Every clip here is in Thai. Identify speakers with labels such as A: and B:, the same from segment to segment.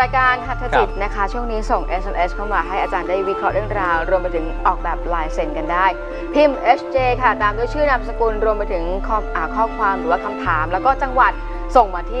A: ายการหัตถจิตนะคะช่วงนี้ส่ง SMS เข้ามาให้อาจารย์ได้วิเคราะห์เรื่องราวรวมไปถึงออกแบบลายเซ็นกันได้พิมพ์ SJ ค่ะตามด้วยชื่อนามสกุลรวมไปถึงข้อความหรือว่าคำถามแล้วก็จังหวัดส่งมาที่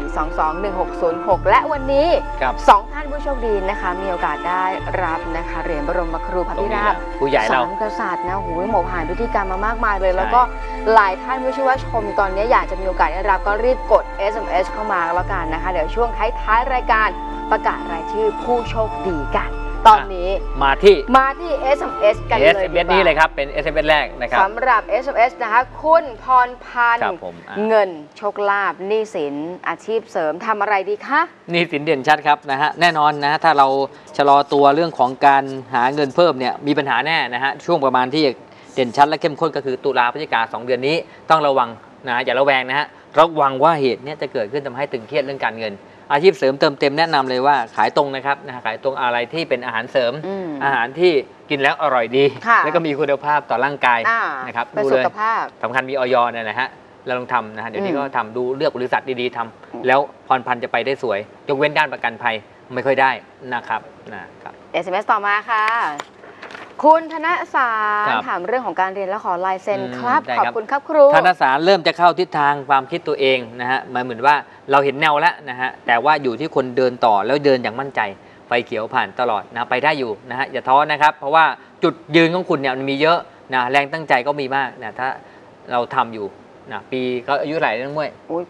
A: 4221606 และวันนี้2ท่านผู้โชคดีนะคะมีโอกาสได้รับนะคะเหรียญบรมครูพระพิราบ
B: ผู้ใหญ่เรา
A: 3กษัตริย์นะหูหมอผ่านพิธีกรรมมามากมายเลยแล้วก็หลายท่านไม่ใช่ว่าชมตอนนี้อยากจะมีโอกาสได้รับก็รีบกด SMS เข้ามาแล้วกันนะคะเดี๋ยวช่วงท้ายรายการประกาศรายชื่อผู้โชคดีกันตอนนี้มาที่ SMS กันเลย
B: SMS นี้เลยครับเป็น SMS แรกนะครับ
A: สำหรับ SMS นะคะคุณพรพันธ์เงินโชคลาภหนี้สินอาชีพเสริมทำอะไรดีคะ
B: หนี้สินเด่นชัดครับนะฮะแน่นอนนะถ้าเราชะลอตัวเรื่องของการหาเงินเพิ่มเนี่ยมีปัญหาแน่นะฮะช่วงประมาณที่เด่นชัดและเข้มข้นก็คือตุลาพฤศจิกา2 เดือนนี้ต้องระวังนะอย่าระแวงนะฮะระวังว่าเหตุนี้จะเกิดขึ้นทำให้ตึงเครียดเรื่องการเงินอาชีพเสริมเติมเต็มแนะนำเลยว่าขายตรงนะครับขายตรงอะไรที่เป็นอาหารเสริมอาหารที่กินแล้วอร่อยดีแล้วก็มีคุณภาพต่อร่างกายนะครับ
A: ดูเลย
B: สำคัญมีออยเนี่ยนะฮะเราลองทำนะฮะเดี๋ยวนี้ก็ทำดูเลือกบริษัทดีๆทำแล้วพรพันธ์จะไปได้สวยยกเว้นด้านประกันภัยไม่ค่อยได้นะครับ
A: SMS ต่อมาค่ะคุณธนสารถามเรื่องของการเรียนและขอลายเซ็นครับขอบคุณครับครู
B: ธนสารเริ่มจะเข้าทิศทางความคิดตัวเองนะฮะหมายเหมือนว่าเราเห็นแนวแล้วนะฮะแต่ว่าอยู่ที่คนเดินต่อแล้วเดินอย่างมั่นใจไฟเขียวผ่านตลอดนะไปได้อยู่นะฮะอย่าท้อนะครับเพราะว่าจุดยืนของคุณเนี่ยมันมีเยอะนะแรงตั้งใจก็มีมากนะถ้าเราทำอยู่นะปีก็อายุเท่าไหร่น้องมวย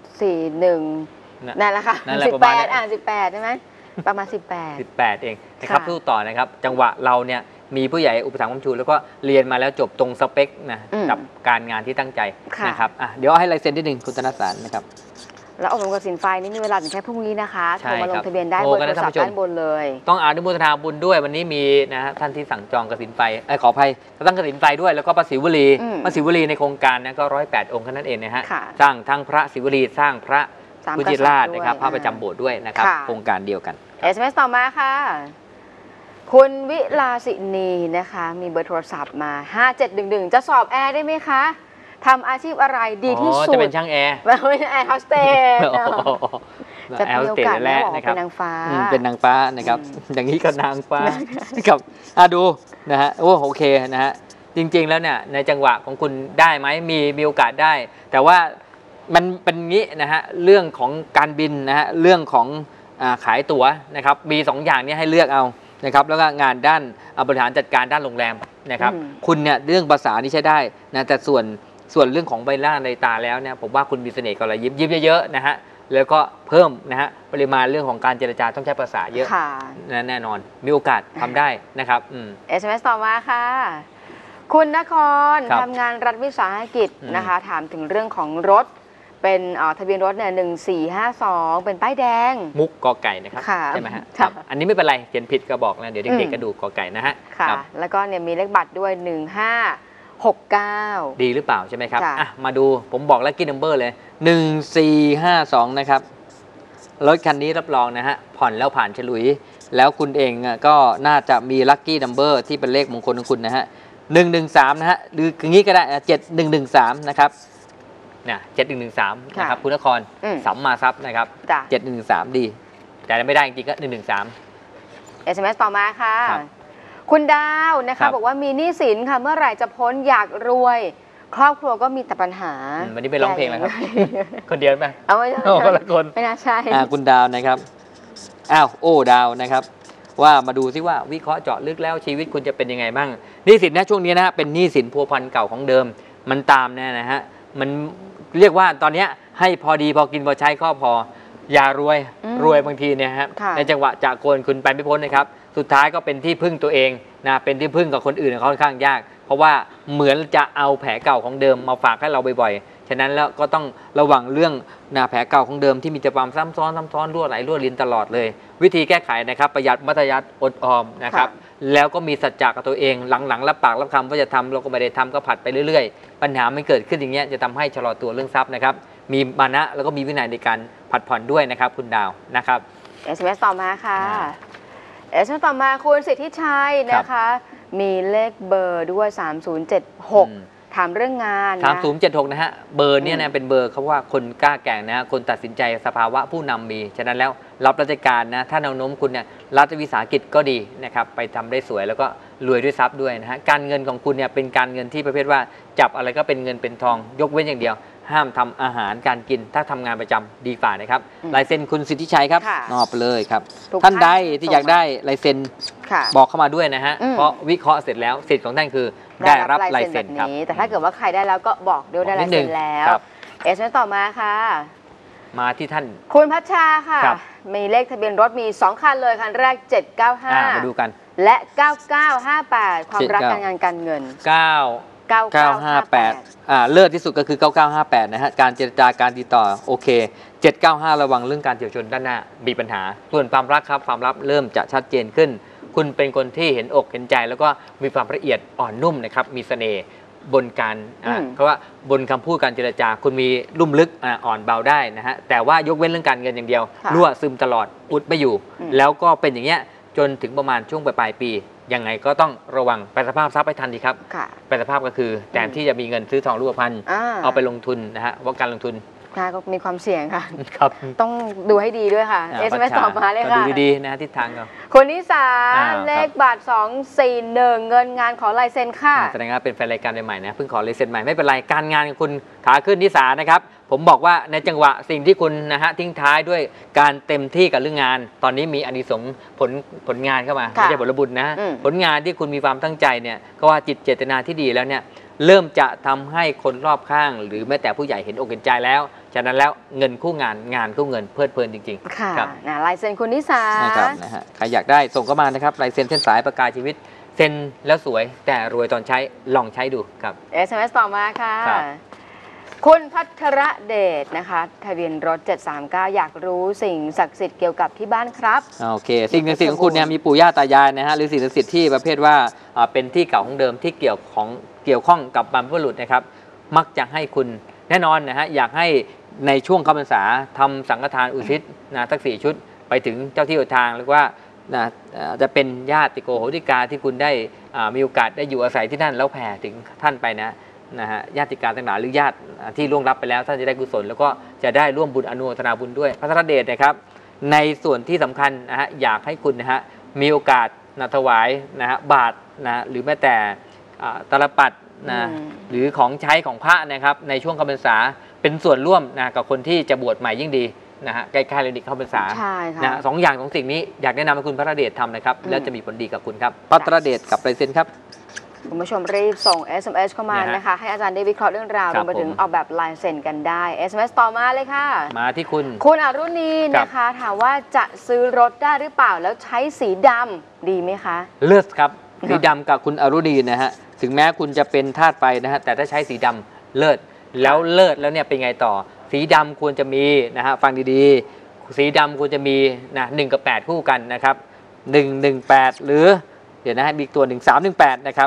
A: 41นั่นแหละค่ะ18ใช่ไหมประมาณ18
B: เองนะครับสู้ต่อนะครับจังหวะเราเนี่ยมีผู้ใหญ่อุปถัมภ์ค้ำชูแล้วก็เรียนมาแล้วจบตรงสเปคนะกับการงานที่ตั้งใจนะครับเดี๋ยวให้ลายเซ็นที่1คุณธนสารนะครับ
A: แล้วอบรมกสินไฟนี่มีเวลาถึงแค่พรุ่งนี้นะคะโทรมาลงทะเบียนได้บนโทรศัพท์ด้านบนเลย
B: ต้องอนุโมทนาบุญด้วยวันนี้มีนะฮะท่านที่สั่งจองกสินไฟขออภัยตั้งกสินไฟด้วยแล้วก็พระศิวลีในโครงการนะก็108 องค์แค่นั้นเองนะฮะสร้างทั้งพระศิวลีสร้างพระพุทธราชนะครับพระประจำโบสถ์ด้วยนะครับโครงการเดียวกัน
A: SMS ต่อมาค่ะคุณวิลาสินีนะคะมีเบอร์โทรศัพท์มา5711จะสอบแอร์ได้ไหมคะทำอาชีพอะไรดีที่สุด
B: จะเป็นช่างแอร์
A: ไม่ใช่แอร์โฮสเตสจะมีโอกาสแล้วเป็นนางฟ้า
B: เป็นนางฟ้านะครับอย่างนี้ก็นางฟ้าครับดูนะฮะโอเคนะฮะจริงๆแล้วเนี่ยในจังหวะของคุณได้ไหมมีโอกาสได้แต่ว่ามันเป็นงี้นะฮะเรื่องของการบินนะฮะเรื่องของขายตั๋วนะครับมี2 อย่างนี้ให้เลือกเอานะครับแล้วก็งานด้านบริหารจัดการด้านโรงแรมนะครับคุณเนี่ยเรื่องภาษานี่ใช้ได้นะแต่ส่วนเรื่องของใบหน้าในตาแล้วเนี่ยผมว่าคุณมีเสน่ห์กับรอยยิ้มเยอะๆนะฮะแล้วก็เพิ่มนะฮะปริมาณเรื่องของการเจรจาต้องใช้ภาษาเยอะแน่นอนมีโอกาสทำได้นะครับ
A: SMS ต่อมาค่ะคุณนครทำงานรัฐวิสาหกิจนะคะถามถึงเรื่องของรถเป็นทะเบียนรถเนี่ย1452เป็นป้ายแดง
B: มุกกอไก่นะครับใช่ไหมฮะอันนี้ไม่เป็นไรเขียนผิดก็บอกนะเดี๋ยวเด็กๆก็ดูกอไก่นะฮะ
A: ค่ะแล้วก็เนี่ยมีเลขบัตรด้วย1569
B: ดีหรือเปล่าใช่ไหมครับมาดูผมบอกลัคกี้นัมเบอร์เลย1452นะครับรถคันนี้รับรองนะฮะผ่อนแล้วผ่านฉลุยแล้วคุณเองก็น่าจะมีลัคกี้นัมเบอร์ที่เป็นเลขมงคลของคุณนะฮะ113นะฮะหรืออย่างนี้ก็ได้7113นะครับเนี่ย7113นะครับคุณนครสัมมาทรัพย์นะครับ7113ดีแต่ไม่ได้จริงๆก็113
A: SMS ต่อมาค่ะคุณดาวนะคะบอกว่ามีหนี้สินค่ะเมื่อไหร่จะพ้นอยากรวยครอบครัวก็มีแต่ปัญหา
B: วันนี้ไปร้องเพลงแล้วครับคนเดียวไหม
A: ไม่ใช่
B: คนละคน
A: ไม่น่าใช่
B: คุณดาวนะครับดาวนะครับว่ามาดูซิว่าวิเคราะห์เจาะลึกแล้วชีวิตคุณจะเป็นยังไงบ้างหนี้สินนะช่วงนี้นะเป็นหนี้สินพัวพันเก่าของเดิมมันตามแน่นะฮะมันเรียกว่าตอนนี้ให้พอดีพอกินพอใช้ก็พออย่ารวยบางทีเนี่ยครับในจังหวะจากโกนคุณไปไม่พ้นนะครับสุดท้ายก็เป็นที่พึ่งตัวเองนะเป็นที่พึ่งกับคนอื่นค่อนข้างยากเพราะว่าเหมือนจะเอาแผลเก่าของเดิมมาฝากให้เราบ่อยๆฉะนั้นแล้วก็ต้องระวังเรื่องแผลเก่าของเดิมที่มีแต่ความซ้ำซ้อนรั่วไหลรั่วรินตลอดเลยวิธีแก้ไขนะครับประหยัดมัธยัสถ์อดออมนะครับแล้วก็มีสัจจะกับตัวเองหลังรับปากรับคำว่าจะทำเราก็ไม่ได้ทำก็ผัดไปเรื่อยๆปัญหาไม่เกิดขึ้นอย่างเงี้ยจะทำให้ชะลอตัวเรื่องทรัพย์นะครับมีมานะแล้วก็มีวินัยในการผัดผ่อนด้วยนะครับคุณดาวนะครับ
A: SMS ต่อมาค่ะ SMS ต่อมาคุณสิทธิชัยนะคะมีเลขเบอร์ด้วย3076 ถามเรื่องงานนะ
B: 3076นะฮะเบอร์เนี่ยนะเป็นเบอร์เขาว่าคนกล้าแกร่งนะคนตัดสินใจสภาวะผู้นำมีฉะนั้นแล้วรับราชการนะถ้าแนวโน้มคุณเนี่ยรัฐวิสาหกิจก็ดีนะครับไปทำได้สวยแล้วก็รวยด้วยทรัพย์ด้วยนะฮะการเงินของคุณเนี่ยเป็นการเงินที่ประเภทว่าจับอะไรก็เป็นเงินเป็นทองยกเว้นอย่างเดียวห้ามทำอาหารการกินถ้าทำงานประจำดีฝ่านะครับลายเซ็นคุณสิทธิชัยครับนอบไปเลยครับท่านใดที่อยากได้ลายเซ็นบอกเข้ามาด้วยนะฮะเพราะวิเคราะห์เสร็จแล้วสิทธิ์ของท่านคือได้รับลายเซ็นครับ
A: แต่ถ้าเกิดว่าใครได้แล้วก็บอกด้วยได้ลายเซ็นแล้วต่อมาค่ะ
B: มาที่ท่าน
A: คุณพัชชาค่ะมีเลขทะเบียนรถมี2คันเลยคันแรก795
B: มาดูกัน
A: และ9958ความรักการงานการเงิน
B: 9958เลิศที่สุดก็คือ9958นะฮะการเจรจาการติดต่อโอเค795ระวังเรื่องการเฉี่ยวชนด้านหน้ามีปัญหาส่วนความรักครับความรักเริ่มจะชัดเจนขึ้นคุณเป็นคนที่เห็นอกเห็นใจแล้วก็มีความละเอียดอ่อนนุ่มนะครับมีเสน่ห์บนการเพราะว่าบนคำพูดการเจรจาคุณมีลุ่มลึกอ่อนเบาได้นะฮะแต่ว่ายกเว้นเรื่องการเงินอย่างเดียวรั่วซึมตลอดอุดไม่อยู่แล้วก็เป็นอย่างเงี้ยจนถึงประมาณช่วงปลายปียังไงก็ต้องระวังแปรสภาพทรัพย์ให้ทันดีครับแปรสภาพก็คือแทนที่จะมีเงินซื้อทองรูปพรรณเอาไปลงทุนนะฮะว่าการลงทุน
A: ก็มีความเสี่ยงค่ะ
B: ครับ
A: ต้องดูให้ดีด้วยค่ะ SMS ต่อมาเลยค่ะ
B: ดูดีๆนะทิศทางเรา
A: คนที่3เลขบัตร241เงินงานขอลายเซ็นค่ะ
B: แสดงว่าเป็นแฟนรายการใหม่ๆนะเพิ่งขอลายเซ็นใหม่ไม่เป็นไรการงานของคุณขาขึ้นที่3นะครับผมบอกว่าในจังหวะสิ่งที่คุณนะฮะทิ้งท้ายด้วยการเต็มที่กับเรื่องงานตอนนี้มีอานิสงส์ผลงานเข้ามาไม่ใช่ผลบุญนะผลงานที่คุณมีความตั้งใจเนี่ยก็ว่าจิตเจตนาที่ดีแล้วเนี่ยเริ่มจะทำให้คนรอบข้างหรือแม้แต่ผู้ใหญ่เห็นอกเห็นใจแล้วฉะนั้นแล้วเงินคู่งานคู่เงินเพลิดเพลินจริง
A: ๆค่ะลายเซ็นคุณนิสา
B: นะครับนะฮะใครอยากได้ส่งเข้ามานะครับลายเซ็นเส้นสายประกายชีวิตเซ็นแล้วสวยแต่รวยตอนใช้ลองใช้ดูครับ
A: SMS ต่อมาค่ะคุณพัทรเดชนะคะทะเบียนรถ739อยากรู้สิ่งศักดิ์สิทธิ์เกี่ยวกับที่บ้านครับ
B: โอเคสิ่งศักดิ์สิทธิ์ของคุณเนี่ยมีปู่ย่าตายายนะฮะหรือสิ่งศักดิ์สิทธิ์ที่ประเภทว่าเป็นที่เก่าของเดิมที่เกี่ยวข้องกับบรรพบุรุษนะครับมักจะให้คุณแน่นอนนะฮะอยากให้ในช่วงเข้าพรรษาทำสังฆทานอุทิศนะทั้ง4ชุดไปถึงเจ้าที่เจ้าทางหรือว่าจะเป็นญาติโกโหติกาที่คุณได้มีโอกาสได้อยู่อาศัยที่นั่นแล้วแผ่ถึงท่านไปนะฮะญาติการต่างๆหรือญาติที่ล่วงลับไปแล้วท่านจะได้กุศลแล้วก็จะได้ร่วมบุญอนุโมทนาบุญด้วยพระธรเดชนะครับในส่วนที่สำคัญนะฮะอยากให้คุณนะฮะมีโอกาสถวายนะฮะบาตรนะหรือแม้แต่ตลปัดนะหรือของใช้ของพระนะครับในช่วงเข้าพรรษาเป็นส่วนร่วมนะกับคนที่จะบวชใหม่ยิ่งดีนะฮะใกล้ๆเลยดิเข้าพรรษานะ2 อย่าง2 สิ่งนี้อยากแนะนำให้คุณพระธรเดชทำนะครับแล้วจะมีผลดีกับคุณครับพระธรเดชกับลายเซ็นครับ
A: คุณผู้ชมรีบส่ง SMS เข้ามานะคะให้อาจารย์ได้วิเคราะห์เรื่องราวรวมไปถึงออกแบบลายเซ็นกันได้ SMS ต่อมาเลยค่ะ
B: มาที่คุณ
A: อรุณีนะคะถามว่าจะซื้อรถได้หรือเปล่าแล้วใช้สีดำดีไหมคะ
B: เลิศครับสีดำกับคุณอรุณีนะฮะถึงแม้คุณจะเป็นธาตุไฟนะฮะแต่ถ้าใช้สีดำเลิศแล้วเนี่ยเป็นไงต่อสีดำควรจะมีนะฮะฟังดีๆสีดำควรจะมีนะ1 กับ 8คู่กันนะครับ118หรือเดี๋ยวนะฮะอีกตัว1318นะครับ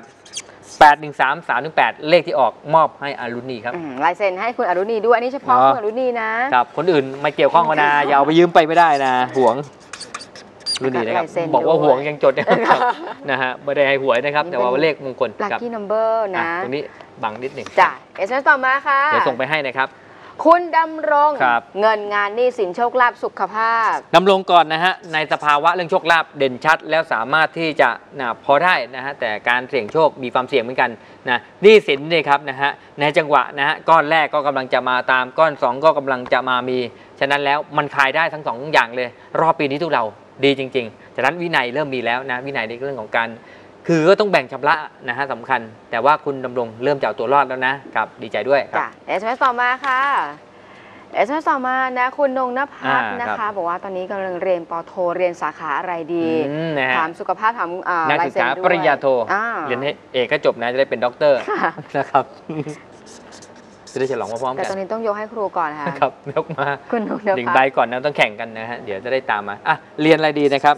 B: 813-318เลขที่ออกมอบให้อรุณีครับ
A: ลายเซ็นให้คุณอรุณีด้วยอันนี้เฉพาะคุณอรุณีนะครับ
B: คนอื่นไม่เกี่ยวข้องกันนะอย่าเอาไปยืมไปไม่ได้นะห่วงอรุณีนะครับบอกว่าห่วงยังจดนะฮะไม่ได้ให้หวยนะครับแต่ว่าเลขมงคล
A: ลัคกี้นัมเบอร์นะ
B: ตรงนี้บังนิดหนึ่ง
A: จ้ะSMS ต่อมาค่ะ
B: เดี๋ยวส่งไปให้นะครับ
A: คุณดำรงเงินงานหนี้สินโชคลาภสุขภาพ
B: ดำรงก่อนนะฮะในสภาวะเรื่องโชคลาภเด่นชัดแล้วสามารถที่จะพอได้นะฮะแต่การเสี่ยงโชคมีความเสี่ยงเหมือนกันนะหนี้สินนี่ครับนะฮะในจังหวะนะฮะก้อนแรกก็กำลังจะมาตามก้อน2ก็กำลังจะมามีฉะนั้นแล้วมันคลายได้ทั้ง2อย่างเลยรอบปีนี้ทุกเราดีจริงๆฉะนั้นวินัยเริ่มมีแล้วนะวินัยในเรื่องของการคือก็ต้องแบ่งชำระนะฮะสำคัญแต่ว่าคุณดำรงเริ่มจากตัวรอดแล้วนะครับดีใจด้วยครับ
A: SMS ต่อมาค่ะSMS ต่อมานะคุณนงนภัสนะคะบอกว่าตอนนี้กำลังเรียนป.โทเรียนสาขาอะไรดีถามสุขภาพถาม
B: นักศึกษาปริญญาโทเรียนเอกก็จบนะจะได้เป็นด็อกเตอร์นะครับจะได้ฉลองมาพร้อมกัน
A: แต่ตอนนี้ต้องยกให้ครูก่อนค่ะ
B: ครับยกมา
A: คุณนงนภัส
B: 1 ใบก่อนนะต้องแข่งกันนะฮะเดี๋ยวจะได้ตามมาเรียนอะไรดีนะครับ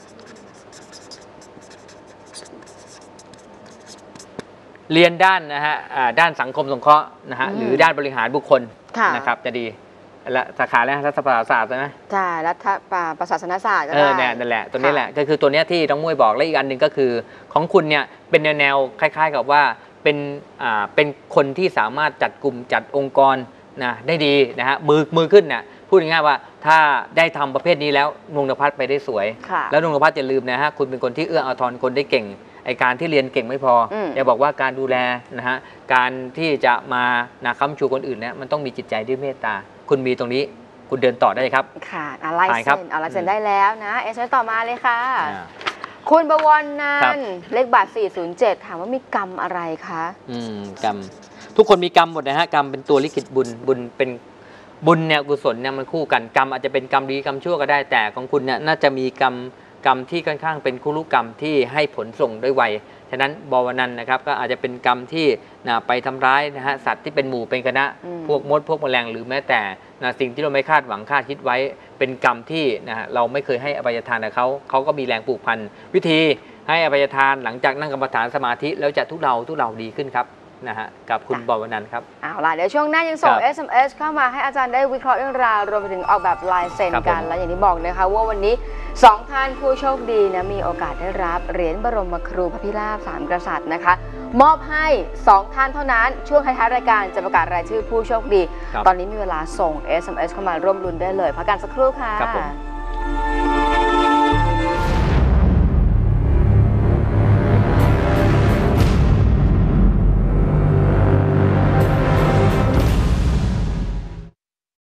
B: เรียนด้านนะฮะด้านสังคมสงเคราะห์นะฮะหรือด้านบริหารบุคคลนะครับจะดีและสาขาแล้วรัฐประศาสตร์ใช่ไหม
A: ใช่รัฐประศาสนศาสตร์ก็ได้
B: นั่นแหละตัวนี้แหละก็คือตัวนี้ที่น้องมุ้ยบอกและอีกอันหนึ่งก็คือของคุณเนี่ยเป็นแนวคล้ายๆกับว่าเป็นคนที่สามารถจัดกลุ่มจัดองค์กรนะได้ดีนะฮะมือขึ้นนะพูดง่ายๆว่าถ้าได้ทำประเภทนี้แล้วนงนภัสไปได้สวยแล้วนงนภัสอย่าลืมนะฮะคุณเป็นคนที่เอื้ออาทรคนได้เก่งไอการที่เรียนเก่งไม่พออย่าบอกว่าการดูแลนะฮะการที่จะมานะค้ำชูคนอื่นเนี่ยมันต้องมีจิตใจด้วยเมตตาคุณมีตรงนี้คุณเดินต่อได้ครับ
A: ค่ะอะไรเซ็นอะไรเซ็นได้แล้วนะเอสต่อมาเลยค่ะคุณบวรนันท์เลขบัตร407ถามว่ามีกรรมอะไรคะ
B: กรรมทุกคนมีกรรมหมดนะฮะกรรมเป็นตัวลิขิตบุญเป็นบุญเนี่ยกุศลเนี่ยมันคู่กันกรรมอาจจะเป็นกรรมดีกรรมชั่วก็ได้แต่ของคุณเนี่ยน่าจะมีกรรมที่ค่อนข้างเป็นคุรุกรรมที่ให้ผลส่งด้วยไวฉะนั้นบวรนันท์นะครับก็อาจจะเป็นกรรมที่ไปทำร้ายนะฮะสัตว์ที่เป็นหมู่เป็นคณะพวกมดพวกแมลงหรือแม้แต่สิ่งที่เราไม่คาดหวังคาดคิดไว้เป็นกรรมที่เราไม่เคยให้อภัยทานกับเขาก็มีแรงผูกพันวิธีให้อภัยทานหลังจากนั่งกรรมฐานสมาธิแล้วจะทุเราดีขึ้นครับนะฮะกับคุณบวรนันท์ครับ
A: เอาล่ะเดี๋ยวช่วงหน้ายังส่ง SMS เข้ามาให้อาจารย์ได้วิเคราะห์เรื่องราวรวมไปถึงออกแบบลายเซ็นกันและอย่างที่บอกนะคะว่าวันนี้2ท่านผู้โชคดีนะมีโอกาสได้รับเหรียญบรมครูพระพิราบ3กษัตริย์นะคะมอบให้2ท่านเท่านั้นช่วงท้ายรายการจะประกาศรายชื่อผู้โชคดีตอนนี้มีเวลาส่ง SMS เข้ามาร่วมลุ้นได้เลยพักกันสักครู่ค่ะ